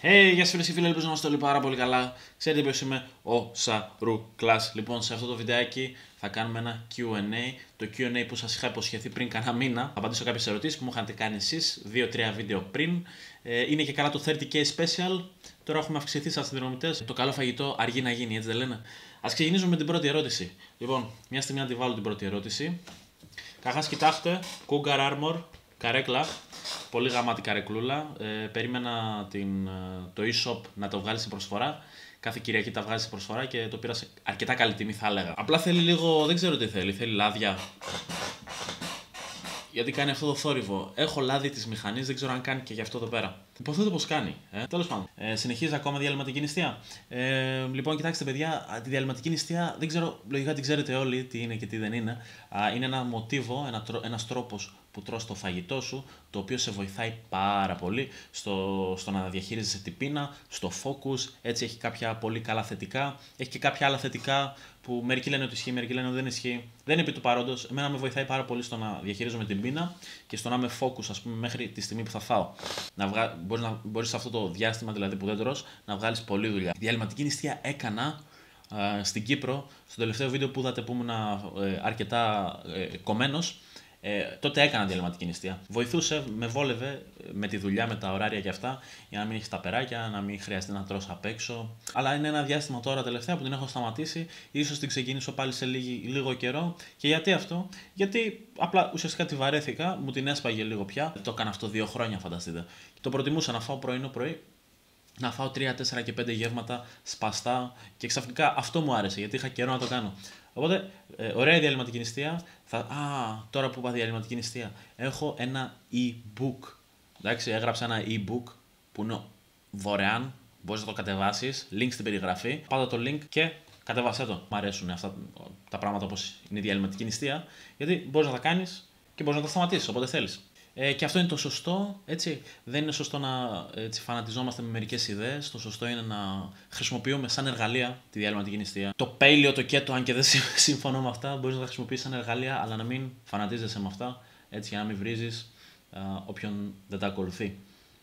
Hey, γεια σας φίλες και φίλοι, ελπίζω να είστε όλοι πάρα πολύ καλά. Ξέρετε ποιος είμαι, ο Σαρούκλας. Λοιπόν, σε αυτό το βιντεάκι θα κάνουμε ένα Q&A. Το Q&A που σας είχα υποσχεθεί πριν κάνα μήνα. Θα απαντήσω κάποιες ερωτήσεις που μου είχατε κάνει εσείς 2-3 βίντεο πριν. Είναι και καλά το 30K special. Τώρα έχουμε αυξηθεί σαν συνδρομητές. Το καλό φαγητό αργεί να γίνει, έτσι δεν λένε. Ας ξεκινήσουμε με την πρώτη ερώτηση. Λοιπόν, μια στιγμή να τη βάλω την πρώτη ερώτηση. Καταρχάς, κοιτάξτε, Cougar Armor, καρέκλα. Πολύ γαμάτη καρεκλούλα. Περίμενα το e-shop να το βγάλει σε προσφορά. Κάθε Κυριακή τα βγάζει σε προσφορά και το πήρα σε αρκετά καλή τιμή, θα έλεγα. Απλά θέλει λίγο, δεν ξέρω τι θέλει. Θέλει λάδια. Γιατί κάνει αυτό το θόρυβο. Έχω λάδι τη μηχανή, δεν ξέρω αν κάνει και γι' αυτό εδώ πέρα. Υποθέτω πω κάνει. Τέλος πάντων. Συνεχίζει ακόμα διαλυματική νηστεία. Λοιπόν, κοιτάξτε, παιδιά, τη διαλυματική νηστεία δεν ξέρω, λογικά την ξέρετε όλοι τι είναι και τι δεν είναι. Είναι ένα μοτίβο, ένας τρόπος που τρως το φαγητό σου, το οποίο σε βοηθάει πάρα πολύ στο να διαχείριζεσαι την πείνα, στο focus. Έτσι έχει κάποια πολύ καλά θετικά. Έχει και κάποια άλλα θετικά που μερικοί λένε ότι ισχύει, μερικοί λένε ότι δεν ισχύει. Δεν είναι επί του παρόντος. Εμένα με βοηθάει πάρα πολύ στο να διαχειρίζομαι την πείνα και στο να είμαι focus, ας πούμε, μέχρι τη στιγμή που θα φάω. Μπορείς σε αυτό το διάστημα δηλαδή που δεν τρως να βγάλεις πολλή δουλειά. Διαλυματική νηστεία έκανα στην Κύπρο, στο τελευταίο βίντεο που είδατε που ήμουν αρκετά κομμένος. Τότε έκανα διαλυματική νηστεία. Βοηθούσε, με βόλευε με τη δουλειά, με τα ωράρια και αυτά, για να μην έχει τα περάκια, να μην χρειαστεί να τρως απ' έξω. Αλλά είναι ένα διάστημα τώρα τελευταία που την έχω σταματήσει. Ίσως την ξεκινήσω πάλι σε λίγο καιρό. Και γιατί αυτό? Γιατί απλά ουσιαστικά τη βαρέθηκα, μου την έσπαγε λίγο πια. Το έκανα αυτό 2 χρόνια, φανταστείτε. Το προτιμούσα να φάω πρωί. Να φάω 3, 4 και 5 γεύματα σπαστά και ξαφνικά αυτό μου άρεσε γιατί είχα καιρό να το κάνω. Οπότε, ωραία διαλυματική νηστεία. Τώρα που είπα διαλυματική νηστεία, έχω ένα e-book. Εντάξει, έγραψα ένα e-book που είναι δωρεάν. Μπορείς να το κατεβάσεις. Link στην περιγραφή. Πάτα το link και κατεβάσέ το. Μ' αρέσουν αυτά τα πράγματα όπως είναι η διαλυματική νηστεία, γιατί μπορείς να τα κάνεις και μπορείς να τα σταματήσεις όποτε θέλεις. Και αυτό είναι το σωστό, έτσι. Δεν είναι σωστό να φανατιζόμαστε με μερικές ιδέες. Το σωστό είναι να χρησιμοποιούμε σαν εργαλεία τη διαλυματική νηστεία. Το paleo, το keto, αν και δεν συμφωνώ με αυτά, μπορείς να τα χρησιμοποιήσεις σαν εργαλεία, αλλά να μην φανατίζεσαι με αυτά, έτσι, για να μην βρίζεις όποιον δεν τα ακολουθεί.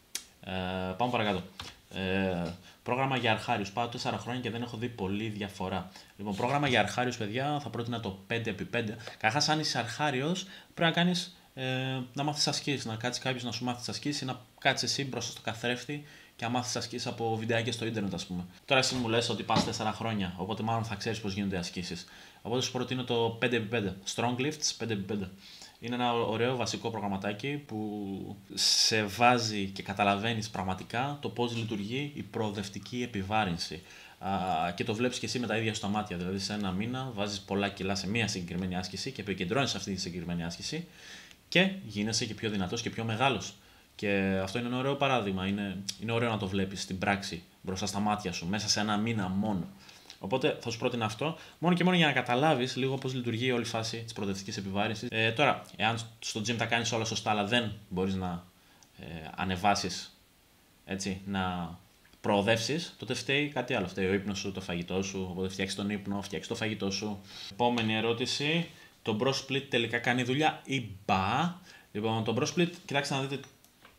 Πάμε παρακάτω. Πρόγραμμα για αρχάριους. Πάω 4 χρόνια και δεν έχω δει πολύ διαφορά. Λοιπόν, πρόγραμμα για αρχάριους, παιδιά, θα πρότεινα το 5x5. Καταρχάς, αν είσαι αρχάριος, πρέπει να κάνεις. Να μάθεις ασκήσεις, να κάτσει κάποιος να σου μάθει ασκήσεις ή να κάτσεις εσύ μπροστά στο καθρέφτη και να μάθεις ασκήσεις από βιντεάκια στο ίντερνετ, ας πούμε. Τώρα εσύ μου λες ότι πας 4 χρόνια, οπότε μάλλον θα ξέρεις πώς γίνονται ασκήσεις. Οπότε σου προτείνω το 5x5, Strong Lifts 5x5. Είναι ένα ωραίο βασικό προγραμματάκι που σε βάζει και καταλαβαίνεις πραγματικά το πώς λειτουργεί η προοδευτική επιβάρυνση. Και το βλέπεις και εσύ με τα ίδια σου τα μάτια. Δηλαδή, σε ένα μήνα βάζεις πολλά κιλά σε μία συγκεκριμένη άσκηση και επικεντρώνεις αυτή τη συγκεκριμένη άσκηση και γίνεσαι και πιο δυνατός και πιο μεγάλος. Και αυτό είναι ένα ωραίο παράδειγμα. Είναι ωραίο να το βλέπεις στην πράξη μπροστά στα μάτια σου, μέσα σε ένα μήνα μόνο. Οπότε θα σου πρότεινα αυτό, μόνο και μόνο για να καταλάβεις λίγο πώς λειτουργεί όλη η φάση της προοδευτικής επιβάρυνσης. Τώρα, εάν στο gym τα κάνεις όλα σωστά, αλλά δεν μπορείς να ανεβάσεις, έτσι, να προοδεύσεις, τότε φταίει κάτι άλλο. Φταίει ο ύπνος σου, το φαγητό σου. Οπότε φτιάξεις τον ύπνο, φτιάξεις το φαγητό σου. Επόμενη ερώτηση. Το bro split τελικά κάνει δουλειά ή μπα? Λοιπόν, το bro split, κοιτάξτε να δείτε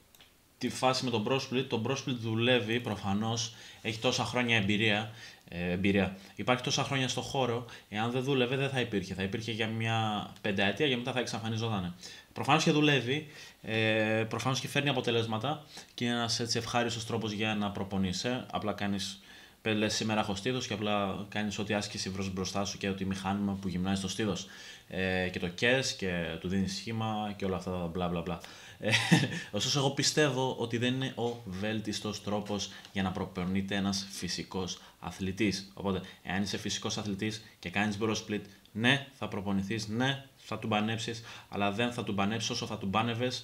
τη φάση με το bro split. Το bro split δουλεύει προφανώς, έχει τόσα χρόνια εμπειρία. Υπάρχει τόσα χρόνια στο χώρο. Εάν δεν δούλευε, δεν θα υπήρχε. Θα υπήρχε για μια 5 ετία και μετά θα εξαφανιζόταν. Προφανώς και δουλεύει, προφανώς και φέρνει αποτελέσματα και είναι ένας έτσι ευχάριστος τρόπος για να προπονείσαι. Απλά κάνεις. Λες σήμερα έχω στήθος και απλά κάνεις ό,τι άσκηση βρως μπροστά σου και ό,τι μηχάνημα που γυμνάζει το στήθος. Και το κες και του δίνεις σχήμα και όλα αυτά τα μπλα μπλα μπλα. Ωστόσο, εγώ πιστεύω ότι δεν είναι ο βέλτιστος τρόπος για να προπονείται ένας φυσικός αθλητής. Οπότε, εάν είσαι φυσικός αθλητής και κάνεις bro split, ναι, θα προπονηθείς, ναι, θα του μπανέψεις, αλλά δεν θα του μπανέψεις όσο θα του μπάνευες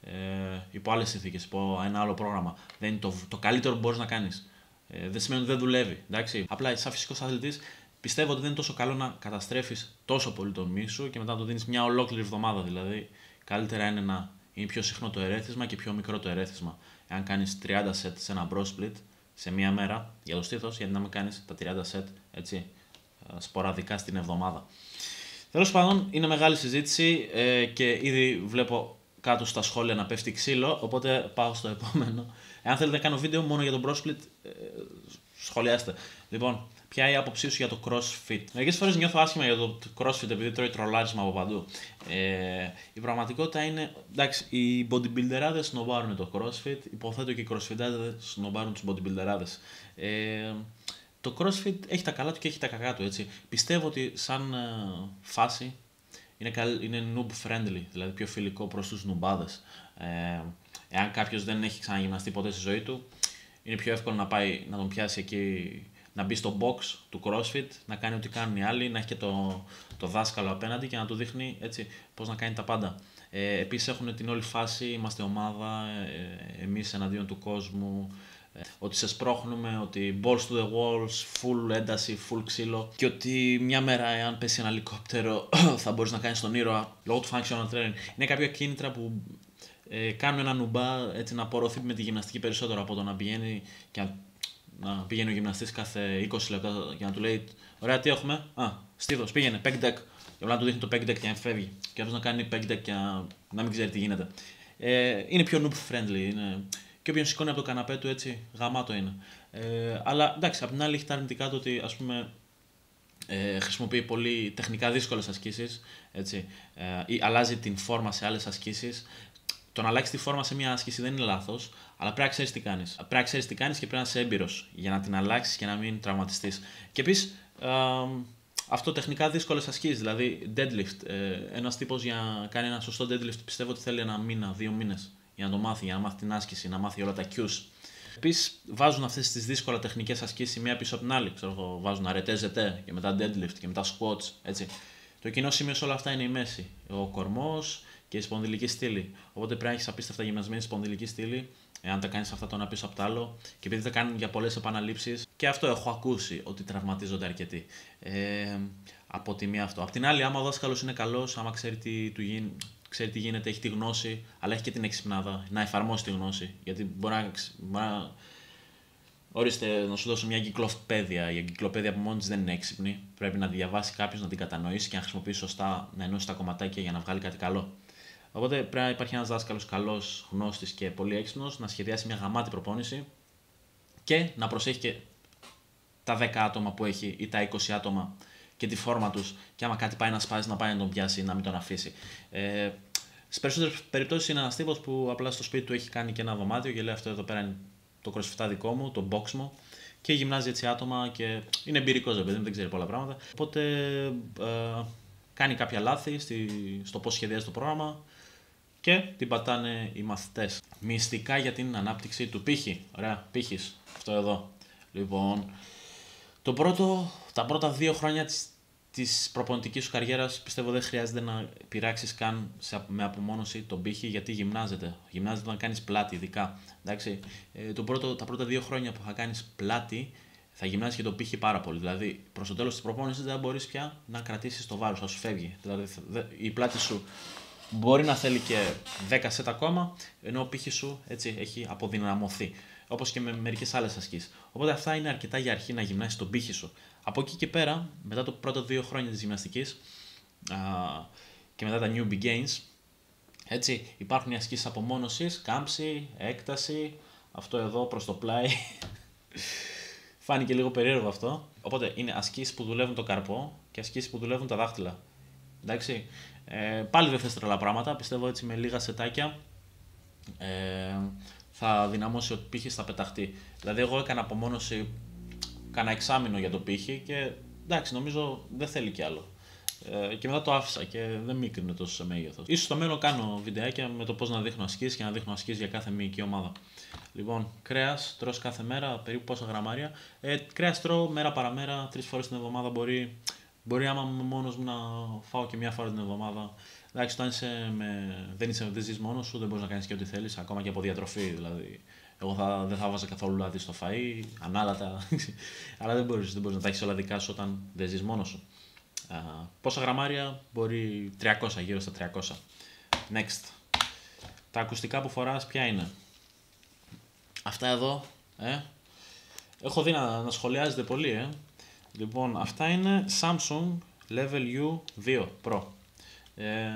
υπό άλλες συνθήκες, υπό ένα άλλο πρόγραμμα. Δεν είναι το καλύτερο που μπορείς να κάνεις. Δεν σημαίνει ότι δεν δουλεύει. Εντάξει. Απλά, σαν φυσικός αθλητής, πιστεύω ότι δεν είναι τόσο καλό να καταστρέφεις τόσο πολύ το μυς σου και μετά να το δίνεις μια ολόκληρη εβδομάδα. Δηλαδή, καλύτερα είναι να είναι πιο συχνό το ερέθισμα και πιο μικρό το ερέθισμα. Εάν κάνεις 30 set σε ένα bro split σε μία μέρα για το στήθος, γιατί να μην κάνεις τα 30 set έτσι, σποραδικά στην εβδομάδα. Τέλος πάντων, είναι μεγάλη συζήτηση και ήδη βλέπω κάτω στα σχόλια να πέφτει ξύλο, οπότε πάω στο επόμενο. Εάν θέλετε να κάνω βίντεο μόνο για τον CrossFit, σχολιάστε. Λοιπόν, ποια είναι η άποψή σου για το CrossFit? Μερικές φορές νιώθω άσχημα για το CrossFit επειδή τρώει τρολάρισμα από παντού. Η πραγματικότητα είναι, εντάξει, οι bodybuilderάδες σνομπάρουν το CrossFit, υποθέτω και οι CrossFitάδες σνομπάρουν τους bodybuilderάδες. Το CrossFit έχει τα καλά του και έχει τα κακά του, έτσι. Πιστεύω ότι σαν φάση είναι noob friendly, δηλαδή πιο φιλικό προς τους νουμπάδες. Εάν κάποιος δεν έχει ξαναγυμναστεί ποτέ στη ζωή του, είναι πιο εύκολο να πάει να τον πιάσει εκεί, να μπει στο box του CrossFit, να κάνει ό,τι κάνουν οι άλλοι, να έχει και το δάσκαλο απέναντι και να του δείχνει έτσι πώς να κάνει τα πάντα. Επίσης έχουν την όλη φάση, είμαστε ομάδα, εμείς εναντίον του κόσμου, ότι σε σπρώχνουμε, ότι balls to the walls, full ένταση, full ξύλο και ότι μια μέρα εάν πέσει ένα ελικόπτερο θα μπορείς να κάνεις τον ήρωα λόγω του functional training. Είναι κάποια κίνητρα που κάνουν ένα νουμπά έτσι να απορροφεί με τη γυμναστική περισσότερο από το να πηγαίνει και να πηγαίνει ο γυμναστής κάθε 20 λεπτά για να του λέει ωραία τι έχουμε, στήθος πήγαινε, pec deck, και να του δείχνει το pec deck και να φεύγει και αυτός να κάνει pec deck και να μην ξέρει τι γίνεται. Είναι πιο noob friendly, και όποιον σηκώνει από το καναπέ του έτσι γαμάτο είναι. Αλλά εντάξει, απ' την άλλη έχει τα αρνητικά του ότι ας πούμε χρησιμοποιεί πολύ τεχνικά δύσκολες ασκήσεις, έτσι, ή αλλάζει την φόρμα σε άλλες ασκήσεις. Το να αλλάξει τη φόρμα σε μια άσκηση δεν είναι λάθος, αλλά πρέπει να ξέρεις τι κάνεις. Πρέπει να ξέρεις τι κάνεις και πρέπει να είσαι έμπειρος για να την αλλάξεις και να μην τραυματιστείς. Και επίσης, αυτό τεχνικά δύσκολες ασκήσεις, δηλαδή deadlift. Ένας τύπος για να κάνει ένα σωστό deadlift πιστεύω ότι θέλει 1 μήνα, 2 μήνες για να το μάθει, για να μάθει την άσκηση, να μάθει όλα τα cues. Επίσης, βάζουν αυτές τις δύσκολα τεχνικές ασκήσεις μία πίσω από την άλλη. Ξέρω, βάζουν αρετές ζετέ και μετά deadlift και μετά squats. Έτσι. Το κοινό σημείο σε όλα αυτά είναι η μέση. Ο κορμός και η σπονδυλική στήλη. Οπότε πρέπει να έχεις απίστευτα γυμνασμένη σπονδυλική στήλη, εάν τα κάνεις αυτά το ένα πίσω από το άλλο. Και επειδή τα κάνουν για πολλές επαναλήψεις, και αυτό έχω ακούσει ότι τραυματίζονται αρκετοί. Από τη μία αυτό. Απ' την άλλη, άμα ο δάσκαλος είναι καλός, άμα ξέρει ξέρει τι γίνεται, έχει τη γνώση, αλλά έχει και την εξυπνάδα να εφαρμόσει τη γνώση. Γιατί μπορεί να. Ορίστε, να σου δώσω μια εγκυκλοπαίδεια. Η εγκυκλοπαίδεια από μόνη της δεν είναι έξυπνη. Πρέπει να τη διαβάσει κάποιος, να την κατανοήσει και να χρησιμοποιήσει σωστά, να ενώσει τα κομματάκια για να βγάλει κάτι καλό. Οπότε πρέπει να υπάρχει ένας δάσκαλος καλός, γνώστης και πολύ έξυπνος, να σχεδιάσει μια γαμάτη προπόνηση και να προσέχει και τα 10 άτομα που έχει ή τα 20 άτομα και τη φόρμα τους. Και άμα κάτι πάει να σπάσει, να πάει να τον πιάσει, να μην τον αφήσει. Στις περισσότερες περιπτώσεις είναι ένας τύπος που απλά στο σπίτι του έχει κάνει και ένα δωμάτιο και λέει αυτό εδώ πέρα είναι το CrossFit δικό μου, το box μου, και γυμνάζει έτσι άτομα και είναι εμπειρικός, παιδί μου, δεν ξέρει πολλά πράγματα. Οπότε κάνει κάποια λάθη στο πώς σχεδιάζει το πρόγραμμα και την πατάνε οι μαθητές. Μυστικά για την ανάπτυξη του πύχη. Ωραία, πύχης. Αυτό εδώ. Λοιπόν, τα πρώτα 2 χρόνια της προπονητικής σου καριέρας πιστεύω δεν χρειάζεται να πειράξεις καν με απομόνωση τον πύχη, γιατί γυμνάζεται. Γυμνάζεται όταν κάνεις πλάτη, ειδικά. Εντάξει, τα πρώτα 2 χρόνια που θα κάνεις πλάτη θα γυμνάζεις και τον πύχη πάρα πολύ. Δηλαδή, προς το τέλος της προπόνησης δεν μπορείς πια να κρατήσεις το βάρος, θα σου φεύγει. Δηλαδή, η πλάτη σου μπορεί να θέλει και 10 σετ ακόμα, ενώ ο πύχης σου έτσι έχει αποδυναμωθεί. Όπως και με μερικές άλλες ασκήσεις. Οπότε αυτά είναι αρκετά για αρχή να γυμνάσεις τον πύχη σου. Από εκεί και πέρα, μετά το πρώτο 2 χρόνια της γυμναστικής και μετά τα newbie gains, έτσι, υπάρχουν οι ασκήσεις απομόνωσης, κάμψη, έκταση, αυτό εδώ προς το πλάι. Φάνηκε λίγο περίεργο αυτό. Οπότε είναι ασκήσεις που δουλεύουν το καρπό και ασκήσεις που δουλεύουν τα δάχτυλα. Εντάξει. Πάλι δεν θες τρελά πράγματα, πιστεύω έτσι με λίγα σετάκια θα δυναμώσει ο πύχης, θα πεταχτεί. Δηλαδή, εγώ έκανα απομόνωση κάνα εξάμηνο για το πύχη και εντάξει, νομίζω δεν θέλει κι άλλο. Και μετά το άφησα και δεν μίκρινε τόσο σε μέγεθος. Ίσως στο μέλλον κάνω βιντεάκια με το πώς να δείχνω ασκήσεις και να δείχνω ασκήσεις για κάθε μυϊκή ομάδα. Λοιπόν, κρέας τρως κάθε μέρα, περίπου πόσα γραμμάρια. Κρέας τρώω μέρα παραμέρα, 3 φορές την εβδομάδα μπορεί άμα είμαι μόνος μου να φάω και 1 φορά την εβδομάδα. Εντάξει, όταν δεν ζεις μόνος σου, δεν μπορείς να κάνεις και ό,τι θέλεις, ακόμα και από διατροφή. Δηλαδή, εγώ δεν θα βάζα καθόλου λάδι στο φαΐ, ανάλατα. Αλλά δεν μπορείς να τα έχεις όλα δικά σου όταν δεν ζεις μόνος σου. Πόσα γραμμάρια? Μπορεί 300, γύρω στα 300. Next. Τα ακουστικά που φοράς ποια είναι? Αυτά εδώ, έχω δει να σχολιάζετε πολύ, Λοιπόν, αυτά είναι Samsung Level U2 Pro.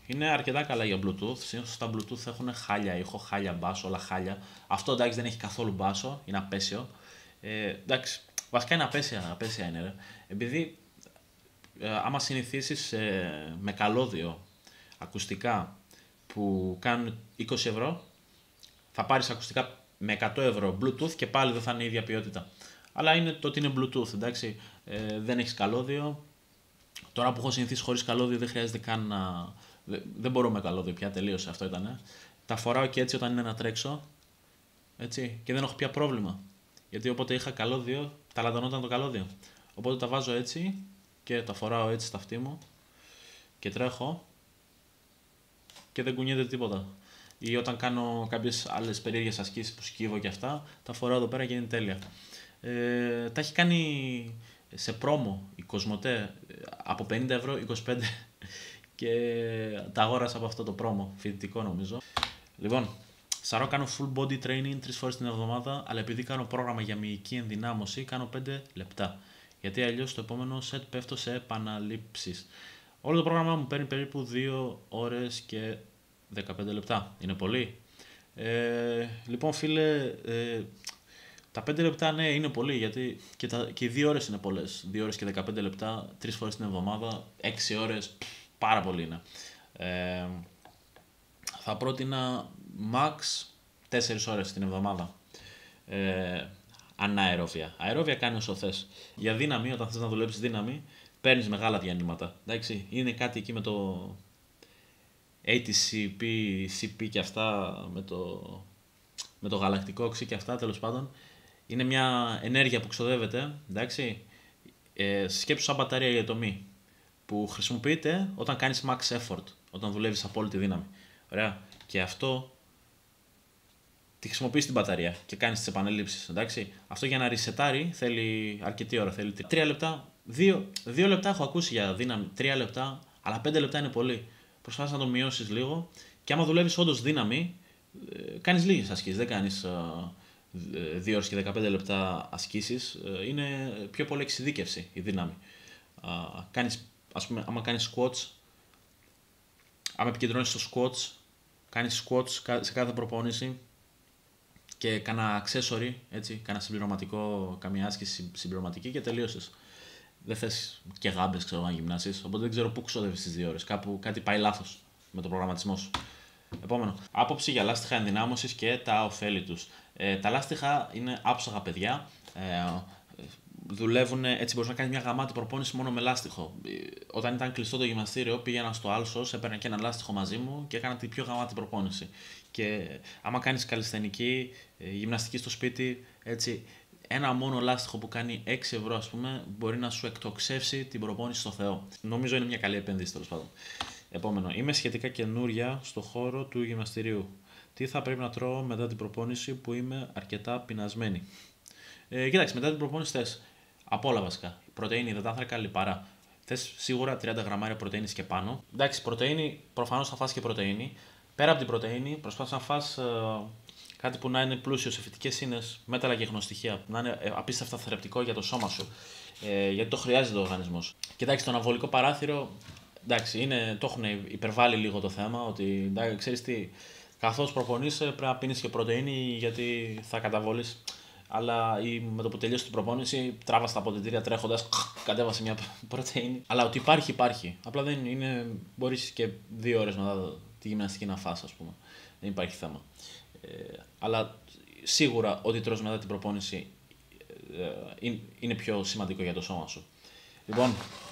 Είναι αρκετά καλά για Bluetooth. Συνήθως τα Bluetooth έχουν χάλια ήχο, χάλια μπάσο, όλα χάλια. Αυτό εντάξει δεν έχει καθόλου μπάσο, είναι απέσιο. Εντάξει, βασικά είναι απέσια είναι ρε. Επειδή άμα συνηθίσεις με καλώδιο ακουστικά που κάνουν 20 ευρώ, θα πάρεις ακουστικά με 100 ευρώ Bluetooth και πάλι δεν θα είναι η ίδια ποιότητα. Αλλά είναι το ότι είναι Bluetooth, εντάξει, δεν έχεις καλώδιο. Τώρα που έχω συνηθίσει χωρίς καλώδιο δεν χρειάζεται καν να... Δεν μπορώ με καλώδιο πια, τελείωσε, αυτό ήταν. Τα φοράω και έτσι όταν είναι να τρέξω, έτσι, και δεν έχω πια πρόβλημα. Γιατί όποτε είχα καλώδιο, ταλαντωνόταν το καλώδιο. Οπότε τα βάζω έτσι και τα φοράω έτσι στα αυτή μου και τρέχω και δεν κουνιέται τίποτα. Ή όταν κάνω κάποιες άλλες περίεργες ασκήσεις που σκύβω και αυτά, τα φοράω εδώ πέρα και είναι τέλεια. Τα έχει κάνει σε πρόμο η Κοσμοτέ από 50 ευρώ 25 και τα αγόρασα από αυτό το πρόμο, φοιτητικό νομίζω. Λοιπόν, Σαρώ, κάνω full body training 3 φορές την εβδομάδα, αλλά επειδή κάνω πρόγραμμα για μυϊκή ενδυνάμωση, κάνω 5 λεπτά. Γιατί αλλιώς στο επόμενο set πέφτω σε επαναλήψεις. Όλο το πρόγραμμα μου παίρνει περίπου 2 ώρες και 15 λεπτά. Είναι πολύ. Λοιπόν, φίλε, τα 5 λεπτά ναι είναι πολύ, γιατί και οι 2 ώρες είναι πολλές. 2 ώρες και 15 λεπτά, 3 φορές την εβδομάδα, 6 ώρες, πάρα πολύ είναι. Θα πρότεινα max 4 ώρες την εβδομάδα. Αναερόβια. Αερόβια κάνει όσο θες. Για δύναμη, όταν θες να δουλέψεις δύναμη, παίρνεις μεγάλα διανύματα. Εντάξει, είναι κάτι εκεί με το ATCP, CP και αυτά, με το γαλακτικό οξύ και αυτά, τέλος πάντων. Είναι μια ενέργεια που ξοδεύεται, εντάξει. Σκέψου σαν μπαταρία για τομή, που χρησιμοποιείται όταν κάνεις max effort, όταν δουλεύεις απόλυτη δύναμη. Ωραία. Και αυτό τη χρησιμοποιείς την μπαταρία και κάνεις τις επανελήψεις. Εντάξει. Αυτό για να ρισετάρει θέλει αρκετή ώρα. Θέλει 3 λεπτά. 2 λεπτά έχω ακούσει για δύναμη. 3 λεπτά, αλλά 5 λεπτά είναι πολύ. Προσπάθεις να το μειώσεις λίγο και άμα δουλεύεις όντως δύναμη, κάνεις λίγες ασκήσεις. Δεν κάνεις 2 ώρες και 15 λεπτά ασκήσεις. Είναι πιο πολύ εξειδίκευση η δύναμη. Ας πούμε, άμα κάνεις squats, άμα επικεντρώνεις στο squats, κάνεις squats σε κάθε προπόνηση και κάνα accessory, έτσι, κάνα συμπληρωματικό, καμία άσκηση συμπληρωματική και τελείωσες. Δεν θες και γάμπες, ξέρω, να γυμνάσεις, οπότε δεν ξέρω πού ξοδεύεις τις 2 ώρες. Κάπου κάτι πάει λάθος με τον προγραμματισμό σου. Επόμενο. Άποψη για λάστιχα ενδυνάμωσης και τα ωφέλη τους. Τα λάστιχα είναι άψογα παιδιά. Δουλεύουν έτσι, μπορείς να κάνεις μια γαμάτη προπόνηση μόνο με λάστιχο. Όταν ήταν κλειστό το γυμναστήριο, πήγαινα στο Άλσος, έπαιρνα και ένα λάστιχο μαζί μου και έκανα την πιο γαμάτη προπόνηση. Και άμα κάνεις καλλισθενική, γυμναστική στο σπίτι, έτσι, ένα μόνο λάστιχο που κάνει 6 ευρώ, ας πούμε, μπορεί να σου εκτοξεύσει την προπόνηση στο Θεό. Νομίζω είναι μια καλή επένδυση, τέλος πάντων. Επόμενο. Είμαι σχετικά καινούρια στο χώρο του γυμναστηρίου. Τι θα πρέπει να τρώω μετά την προπόνηση που είμαι αρκετά πεινασμένη. Κοίταξε, μετά την προπόνηση θες από όλα βασικά. Πρωτεΐνη, υδατάνθρακα, λιπαρά. Θες σίγουρα 30 γραμμάρια πρωτεΐνης και πάνω. Εντάξει, πρωτεΐνη, προφανώς θα φας και πρωτεΐνη. Πέρα από την πρωτεΐνη, προσπάθησε να φας κάτι που να είναι πλούσιο σε φυτικές ίνες, μέταλλα και γνωστοιχεία, να είναι απίστευτα θεραπευτικό για το σώμα σου. Γιατί το χρειάζεται ο οργανισμός. Κοιτάξτε, το αναβολικό παράθυρο, εντάξει, το έχουν υπερβάλει λίγο το θέμα, ότι εντάξει, ξέρεις τι, καθώς προπονείσαι πρέπει να πίνεις και πρωτεΐνη γιατί θα καταβολείς. Αλλά ή με το που τελειώσει την προπόνηση, τράβα στα αποδυτήρια τρέχοντας, κατέβασε μια πρωτεΐνη. Αλλά ότι υπάρχει. Απλά δεν είναι. Μπορείς και 2 ώρες μετά τη γυμναστική να φας, ας πούμε. Δεν υπάρχει θέμα. Αλλά σίγουρα ό,τι τρως μετά την προπόνηση είναι πιο σημαντικό για το σώμα σου. Λοιπόν,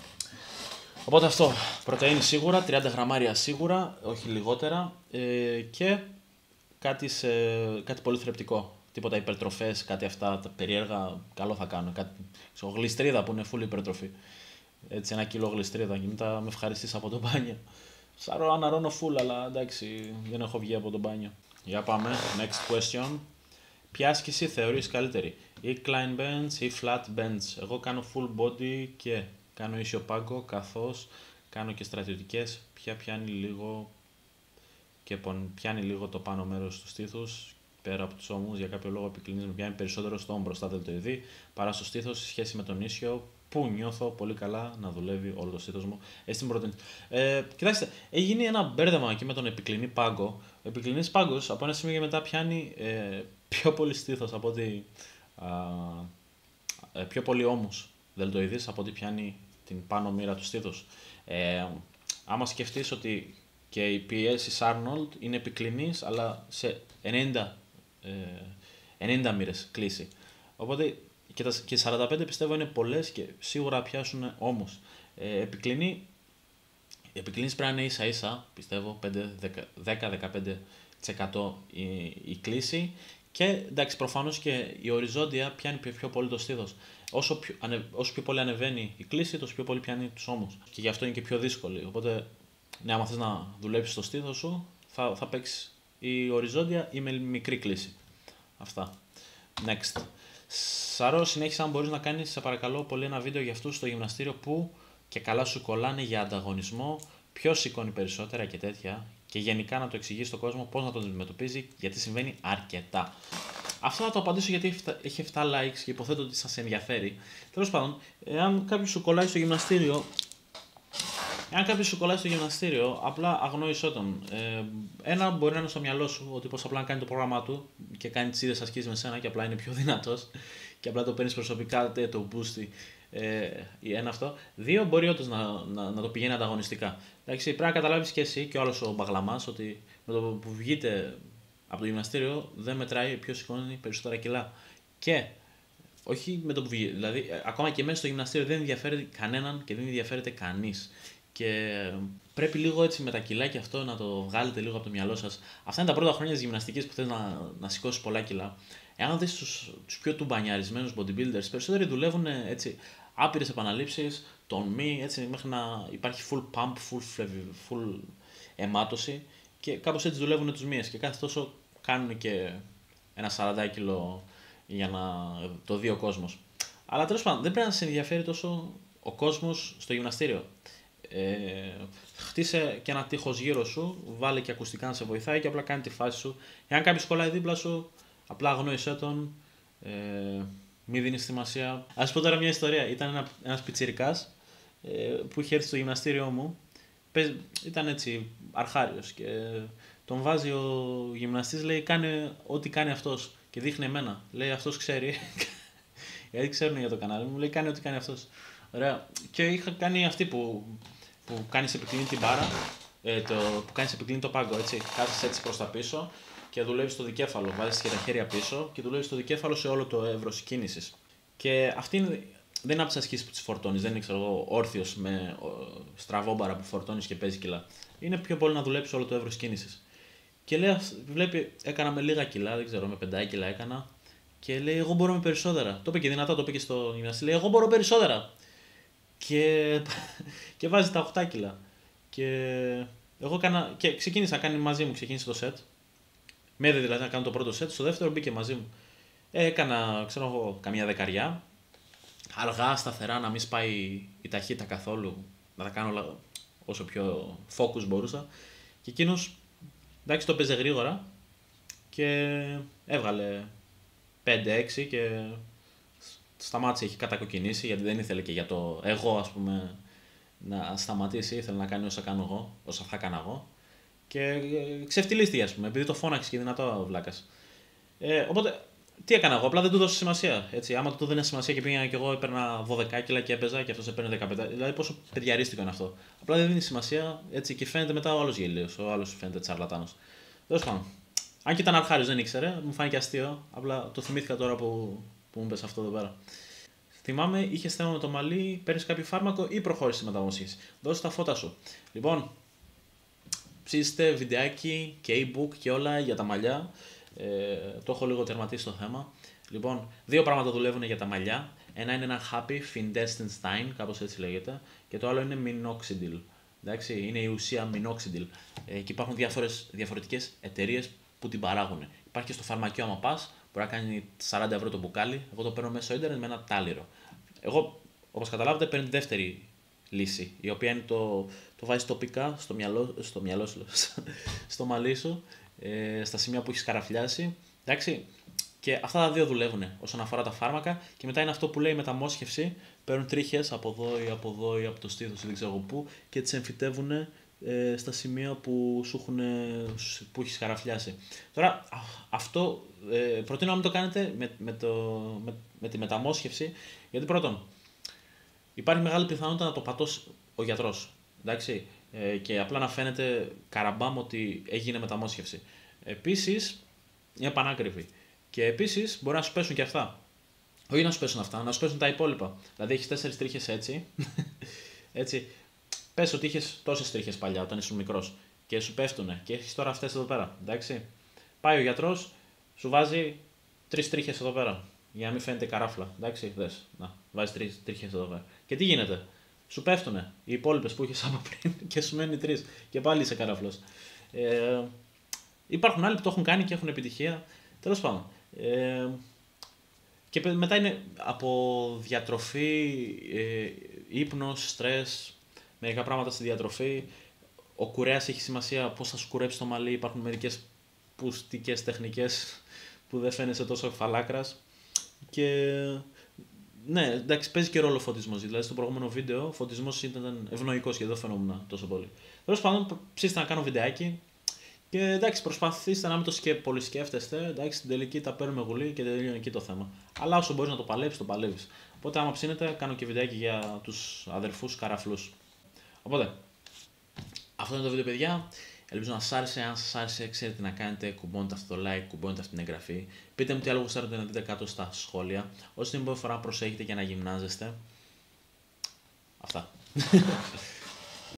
οπότε αυτό. Πρωτεΐνη σίγουρα, 30 γραμμάρια σίγουρα, όχι λιγότερα. Και κάτι πολύ θρεπτικό. Τίποτα υπερτροφές, κάτι αυτά τα περίεργα, καλό θα κάνω. Γλιστρίδα που είναι full υπερτροφή. Έτσι, 1 κιλό γλιστρίδα και μετά με ευχαριστείς από το μπάνιο. Σαρώ, αναρώνω full, αλλά εντάξει, δεν έχω βγει από το μπάνιο. Για πάμε, next question. Ποια άσκηση θεωρείς καλύτερη, incline bench ή flat bench? Εγώ κάνω full body και κάνω ίσιο πάγκο, καθώς κάνω και στρατιωτικές. Ποια πιάνει λίγο το πάνω μέρος του στήθους. Πέρα από τους ώμους, για κάποιο λόγο επικλίνεις με πιάνει περισσότερο στο ώμο μπροστά δελτοειδή παρά στο στήθος σε σχέση με τον ίσιο που νιώθω πολύ καλά να δουλεύει όλο το στήθος μου. Έτσι την προτείνω. Κοιτάξτε, έχει γίνει ένα μπέρδεμα εκεί με τον επικλινή πάγκο. Ο επικλινής πάγκος από ένα σημείο και μετά πιάνει πιο πολύ στήθος από ότι. Πιο πολύ ώμους δελτοειδής από ότι πιάνει την πάνω μοίρα του στήθους. Άμα σκεφτείς ότι και οι πιέσεις Arnold είναι επικλινής, αλλά σε 90 μοίρες κλείσει. Οπότε και 45 πιστεύω είναι πολλές και σίγουρα πιάσουν όμως. Επικλινής πρέπει να είναι ίσα ίσα, πιστεύω, 10-15% η κλίση. Και εντάξει, προφανώς και η οριζόντια πιάνει πιο πολύ το στήθος. Όσο πιο πολύ ανεβαίνει η κλίση, τόσο πιο πολύ πιάνει τους ώμους. Και γι' αυτό είναι και πιο δύσκολη. Οπότε, ναι, άμα θες να δουλέψεις το στήθος σου, θα παίξεις η οριζόντια ή με μικρή κλίση. Αυτά. Next. Σαρώ, συνέχισα αν μπορείς να κάνεις, σε παρακαλώ πολύ, ένα βίντεο για αυτούς στο γυμναστήριο που και καλά σου κολλάνε για ανταγωνισμό, ποιος σηκώνει περισσότερα και τέτοια. Και γενικά να το εξηγήσει στον κόσμο πώς να το αντιμετωπίζει, γιατί συμβαίνει αρκετά. Αυτό θα το απαντήσω γιατί έχει 7 likes και υποθέτω ότι σας ενδιαφέρει. Τέλος πάντων, εάν κάποιος σου κολλάει στο γυμναστήριο, απλά αγνόησέ τον. Ένα μπορεί να είναι στο μυαλό σου, ότι πώς απλά να κάνει το πρόγραμμά του και κάνει τις ίδιες ασκήσεις με σένα και απλά είναι πιο δυνατός και απλά το παίρνεις προσωπικά, το boosty. Ένα αυτό. Δύο, μπορεί όντως να το πηγαίνει ανταγωνιστικά. Εντάξει, πρέπει να καταλάβεις και εσύ και όλος ο μπαγλαμάς ότι με το που βγείτε από το γυμναστήριο δεν μετράει ποιος σηκώνει περισσότερα κιλά. Και όχι με το που βγει. Δηλαδή, ακόμα και μέσα στο γυμναστήριο δεν ενδιαφέρεται κανέναν και δεν ενδιαφέρεται κανείς. Και πρέπει λίγο έτσι με τα κιλά και αυτό να το βγάλετε λίγο από το μυαλό σας. Αυτά είναι τα πρώτα χρόνια της γυμναστικής που θες να σηκώσεις πολλά κιλά. Εάν δεις τους πιο τουμπανιαρισμένους bodybuilders, περισσότεροι δουλεύουν έτσι άπειρες επαναλήψεις, τον μη, έτσι μέχρι να υπάρχει full pump, full αιμάτωση και κάπως έτσι δουλεύουν τους μύες και κάθε τόσο κάνουν και ένα 40 κιλό για να το δει ο κόσμος. Αλλά τέλος πάντων δεν πρέπει να σε ενδιαφέρει τόσο ο κόσμος στο γυμναστήριο. Χτίσε και ένα τείχος γύρω σου, βάλε και ακουστικά να σε βοηθάει και απλά κάνει τη φάση σου. Εάν κάποιος κολλάει δίπλα σου, απλά αγνόησέ τον, μη δίνεις σημασία. Ας πω τώρα μια ιστορία. Ήταν ένας πιτσιρικάς που είχε έρθει στο γυμναστήριό μου. Ήταν έτσι αρχάριος και τον βάζει ο γυμναστής, λέει κάνε ό,τι κάνει αυτός και δείχνει εμένα. Λέει αυτός ξέρει, γιατί ξέρουν για το κανάλι μου, λέει κάνε ό,τι κάνει αυτός. Ωραία. Και είχα κάνει αυτή που κάνει σε επικλίνη την μπάρα, που κάνει σε επικλίνη το πάγκο, έτσι. Κάθεσαι έτσι προς τα πίσω και δουλεύεις το δικέφαλο. Βάζεις και τα χέρια πίσω και δουλεύεις το δικέφαλο σε όλο το εύρος κίνησης. Και αυτή δεν είναι από τις ασκήσεις που τις φορτώνεις, δεν είναι ξέρω εγώ όρθιος με στραβόμπαρα που φορτώνεις και παίζει κιλά. Είναι πιο πολύ να δουλέψεις όλο το εύρος κίνησης. Και λέει, βλέπει, έκανα με λίγα κιλά, δεν ξέρω, με 5 κιλά έκανα. Και λέει, εγώ μπορώ με περισσότερα. Το είπε και δυνατά, το είπε και στο γυμναστή. Λέει, εγώ μπορώ περισσότερα. Και βάζει τα 8 κιλά. Και ξεκίνησα να κάνει μαζί μου, ξεκίνησε το σετ. Με έδε δηλαδή να κάνω το πρώτο σετ, στο δεύτερο μπήκε μαζί μου. Έκανα, ξέρω εγώ, καμία δεκαριά. Αργά, σταθερά, να μην σπάει η ταχύτητα καθόλου. Να τα κάνω όλα όσο πιο focus μπορούσα. Και εκείνος, εντάξει, το έπαιζε γρήγορα. Και έβγαλε 5-6 και σταμάτησε, έχει κατακοκκινήσει γιατί δεν ήθελε και για το εγώ ας πούμε να σταματήσει, ήθελε να κάνει όσα κάνω εγώ, όσα θα έκανα εγώ και ξεφτυλίστηκε ας πούμε, επειδή το φώναξε και δυνατό ο βλάκας. Οπότε τι έκανα εγώ, απλά δεν του δώσα σημασία. Έτσι. Άμα του δίνει σημασία και πήγαινα και εγώ έπαιρνα 12 κιλά και έπαιζα και αυτός έπαιρνε 15. Δηλαδή πόσο παιδιαρίστικο είναι αυτό. Απλά δεν δίνει σημασία έτσι, και φαίνεται μετά ο άλλος γελίος, ο άλλος φαίνεται τσαρλατάνος. Τέλος πάντων. Αν και ήταν αρχάριος, δεν ήξερε, μου φάνηκε αστείο. Απλά το θυμήθηκα τώρα που μου πες αυτό εδώ πέρα. Θυμάμαι, είχε θέμα με το μαλλί, παίρνει κάποιο φάρμακο ή προχώρησε τη μεταμόσχευση. Δώσε τα φώτα σου. Λοιπόν, ψήστε βιντεάκι και e-book και όλα για τα μαλλιά. Το έχω λίγο τερματίσει το θέμα. Λοιπόν, δύο πράγματα δουλεύουν για τα μαλλιά. Ένα είναι ένα Happy Findestenstein, κάπως έτσι λέγεται, και το άλλο είναι Minoxidil. Εντάξει, είναι η ουσία Minoxidil. Και υπάρχουν διαφορετικές εταιρείες που την παράγουν. Υπάρχει και στο φαρμακείο, άμα πας, μπορεί να κάνει 40 ευρώ το μπουκάλι. Εγώ το παίρνω μέσω ίντερνετ με ένα τάλιρο. Εγώ, όπως καταλάβετε, παίρνω τη δεύτερη λύση, η οποία είναι το βάζεις τοπικά στο μαλλί σου, στα σημεία που έχεις καραφλιάσει. Εντάξει, Και αυτά τα δύο δουλεύουν όσον αφορά τα φάρμακα. Και μετά είναι αυτό που λέει η μεταμόσχευση. Παίρνουν τρίχες από εδώ ή από εδώ ή από το στήθος ή δεν ξέρω πού και τις εμφυτεύουν στα σημεία που σου που έχεις χαραφλιάσει. Τώρα, αυτό προτείνω να μην το κάνετε με τη μεταμόσχευση, γιατί πρώτον, υπάρχει μεγάλη πιθανότητα να το πατώσει ο γιατρός. Εντάξει, και απλά να φαίνεται καραμπάμ ότι έγινε μεταμόσχευση. Επίσης, είναι πανάκριβη. Και επίσης μπορεί να σου πέσουν και αυτά. Όχι να σου πέσουν αυτά, να σου πέσουν τα υπόλοιπα. Δηλαδή έχεις 4 τρίχες έτσι. Έτσι. Πες ότι είχες τόσες τρίχες παλιά όταν ήσουν μικρός και σου πέφτουνε και έχεις τώρα αυτές εδώ πέρα. Εντάξει. Πάει ο γιατρός, σου βάζει 3 τρίχες εδώ πέρα. Για να μην φαίνεται καράφλα. Εντάξει, δες. Να, βάζει 3 τρίχες εδώ πέρα. Και τι γίνεται. Σου πέφτουνε οι υπόλοιπες που είχες από πριν και σου μένει 3. Και πάλι είσαι καράφλος. Υπάρχουν άλλοι που το έχουν κάνει και έχουν επιτυχία. Τέλος πάντων. Και μετά είναι από διατροφή, ύπνος, στρες, μερικά πράγματα στη διατροφή. Ο κουρέας έχει σημασία πώς θα σου κουρέψει το μαλλί. Υπάρχουν μερικές πουστικές τεχνικές που δεν φαίνεσαι τόσο φαλάκρας. Και ναι, εντάξει, παίζει και ρόλο ο φωτισμός. Δηλαδή στο προηγούμενο βίντεο ο φωτισμός ήταν ευνοϊκός και δεν φαινόμουν τόσο πολύ. Τέλος πάντων, ψήστε να κάνω βιντεάκι. Και εντάξει, προσπαθήστε να μην το πολύ σκέφτεστε. Εντάξει, στην τελική τα παίρνουμε γουλή και τελειώνει εκεί το θέμα. Αλλά όσο μπορείς να το παλέψεις, το παλεύεις. Οπότε, άμα ψήνετε, κάνω και βιντεάκι για τους αδερφούς καραφλούς. Οπότε, αυτό είναι το βίντεο, παιδιά. Ελπίζω να σας άρεσε. Αν σας άρεσε, ξέρετε τι να κάνετε. Κουμπώνετε αυτό το like, κουμπώνετε αυτή την εγγραφή. Πείτε μου τι άλλο γουστάρετε να δείτε κάτω στα σχόλια. Όσο την επόμενη φορά προσέχετε και να γυμνάζεστε. Αυτά.